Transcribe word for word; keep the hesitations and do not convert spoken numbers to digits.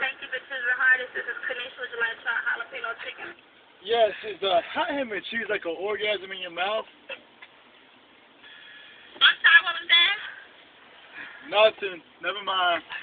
Thank you for choosing Hardee. This is Kanisha. Would you like to try jalapeno chicken? Yes, is the hot ham and cheese like an orgasm in your mouth? I'm sorry, what was that? Nothing. Never mind.